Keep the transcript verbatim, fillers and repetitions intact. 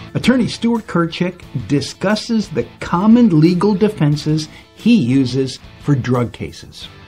Attorney Stuart Kirchick discusses the common legal defenses he uses for drug cases.